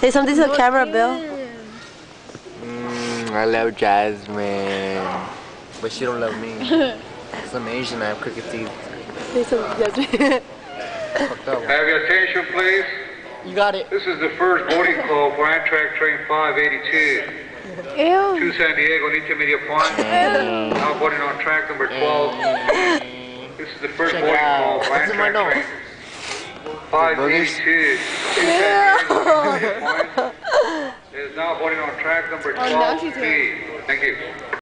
Say something to the camera, Bill. I love Jasmine, but she don't love me. Some Asian, I have crooked teeth. Say something to Jasmine. Fucked up. Have your attention, please. You got it. This is the first boarding call for Amtrak train 582 to San Diego, intermediate point. Now boarding on track number 12. This is the first boarding call for Amtrak train 582 to San Diego, intermediate point. It is now boarding on track number 12B. Thank you.